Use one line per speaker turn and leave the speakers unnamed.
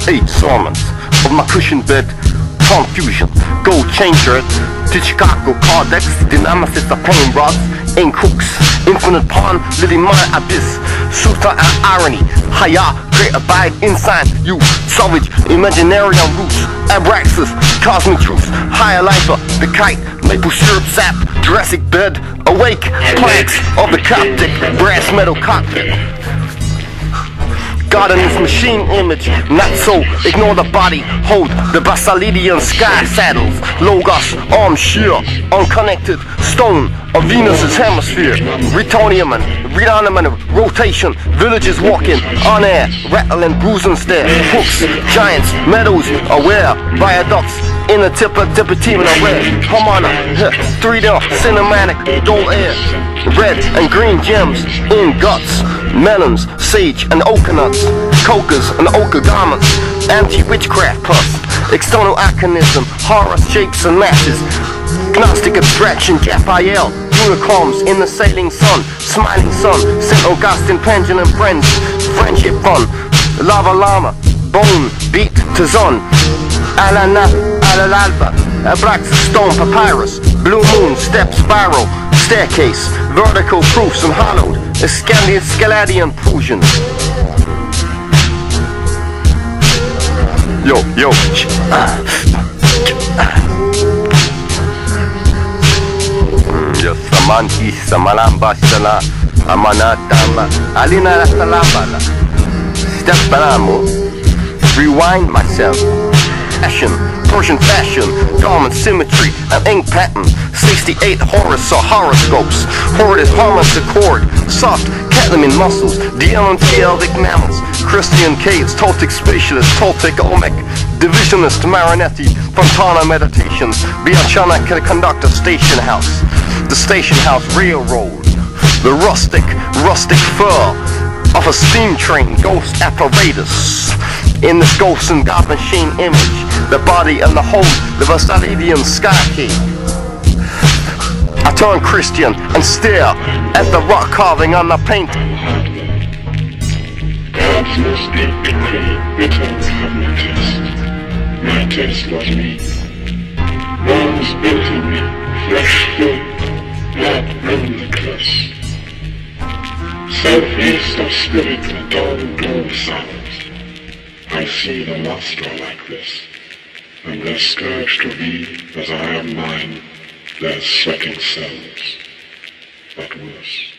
8 sermons of my cushion bed confusion. Gold changer to Chicago Cardex, the nemesis of pain rods, ink hooks, infinite pawn, living my abyss, Sutta and irony, Haya, great abide inside you, salvage, imaginary roots, Abraxas, cosmic truth, higher lifer, the kite, maple syrup sap, Jurassic bed, awake, planks of the Coptic, brass metal cockpit. God in this machine image, not so, ignore the body, hold the Basalidian sky saddles, Logos, arm sheer, unconnected, stone of Venus's hemisphere, Retonium and Redonomen, rotation, villages walking, on air, rattling, bruising stare, hooks, giants, meadows, aware, viaducts, inner tipper, team and aware, Hamana, 3D, cinematic, dull air, red and green gems, in guts, melons, sage and ochre nuts, cocas and ochre garments, anti-witchcraft puffs, external arcanism, horror shapes and masses, Gnostic abstraction, Raphael, unicorns in the sailing sun, smiling sun, St. Augustine, pendulum friends, friendship fun, lava llama, bone, beat to zon, alana, alalba, abraxas, stone, papyrus, blue moon, step, spiral, staircase, vertical proofs and hollowed, Scaladian Prussian. Yo, Yo samanti samalamba sala amanatamba alina salamba step balamo. Rewind myself. Passion, Persian fashion, garment symmetry, and ink pattern. 68 Horus or horoscopes. Horde is harmless accord. Soft Catalan muscles, DLMT mammals. Christian caves, Toltec specialist, Toltec Olmec. Divisionist Marinetti, Fontana meditations. Bianchana can conduct a station house. The station house railroad. The rustic fur of a steam train, ghost apparatus. In this ghost and god machine image, the body and the whole, the Vasalidian sky key. I turn Christian and stare at the rock carving on the painting.
God's most deep decree returns have no taste. My taste was me. Bones built in me, flesh filled, blood roamed the cliffs. Southeast of spirit, the dawn glow silent. I see the lost are like this, and their scourge to be, as I am mine, their sweating selves, but worse.